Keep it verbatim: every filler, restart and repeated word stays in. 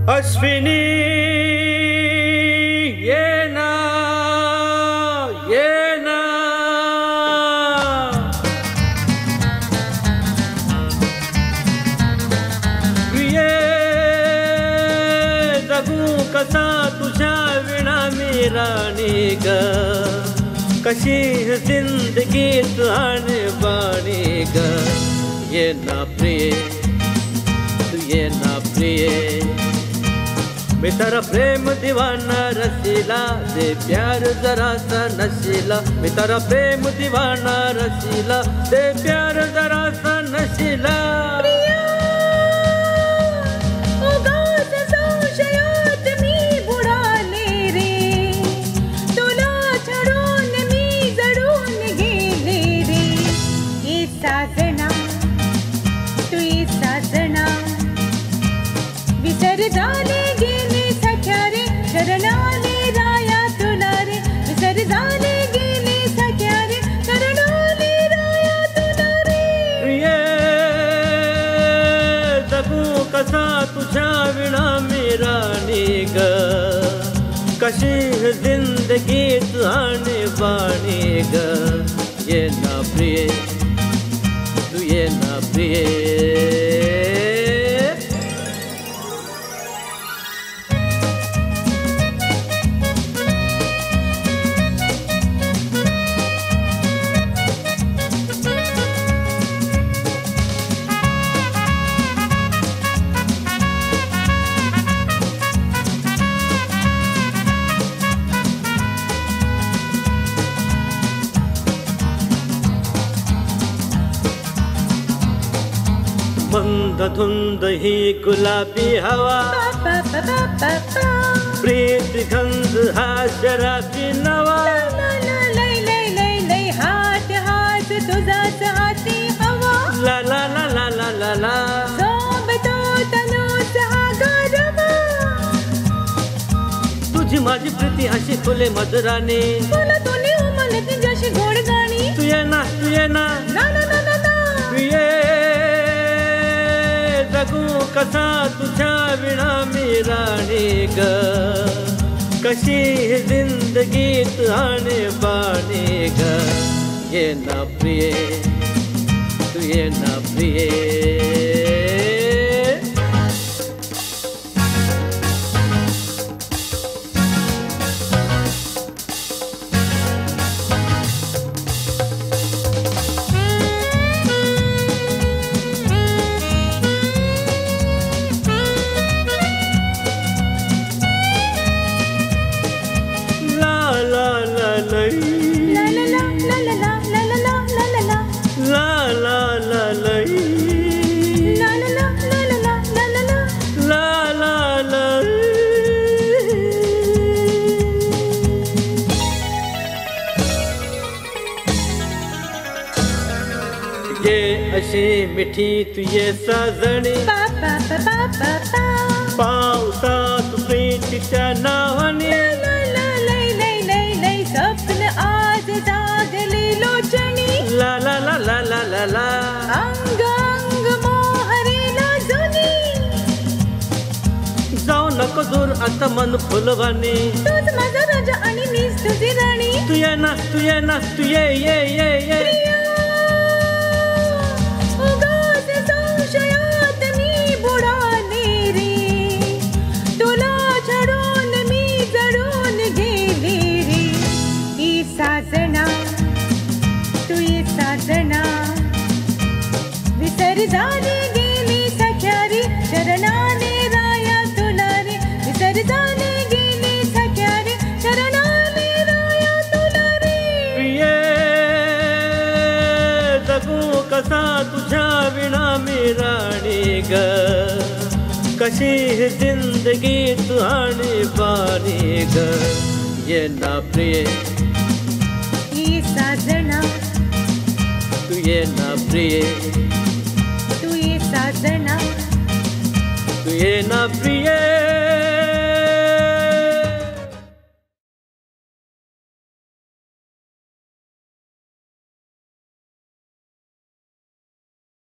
अश्विनी ये ना ये ना प्रिये जगू कसा तुझ्या विणा मी राणी ग कशी जिंदगीत आणबाणी ग ये ना प्रिये तू ये ना प्रिये मैं तेरा प्रेम दीवाना रसीला दे प्यार जरा सा नशीला मैं तेरा प्रेम दीवाना रसीला दे प्यार जरा सा नशीला कसा तुझ्या विणा मी राणी ग कशी जिंदगीत आणबाणी ग ये ना प्रिये तू ये ना प्रिये मंद धुंद ही गुलाबी हवा प्रीत गंध हा शराबी नवा हात हात तुझाच हाती हवा ला ला ला ला ला ला ला सोबतो तनूच हा गरबा तुझी माझी प्रीती अशी फुले मधुराने तुला तुली उमलती जशी गोड गाणी तू ये ना तू ये ना ना ना ना ना तू ये जगू कसा तुझ्या विणा मी राणी ग कशी जिंदगीत आणबाणी ग ये ना प्रिये तू ये ना प्रिये ये अशी मिठी तू ये साजणी पावसात प्रीतीच्या नावाने स्वप्न आज जागली लोचणी ला ला ला ला ला ला ला अंग अंग मोहरीला जुनी जाऊ नको दूर आता मन फुलवानी तूच माझा राजा आणि मीच तुझी राणी तू ये ना तू ये ना तू ये ये ये ये उगाच संशयात मी बुडाले रे तुला छडून मी जडून गेले रे ई साजना तू ई साजना विसर झाली गेली सख्या रे शरणाने राया तुला रे विसर झाली गेली सख्या रे शरणाने राया तुला रे प्रिये जगू कसा तुझ्या विणा मी राणी ग कशी जिंदगीत आणबाणी ग ये ना प्रिये ई साजना तू ये ना प्रिये तू ई साजना तू ये ना प्रिये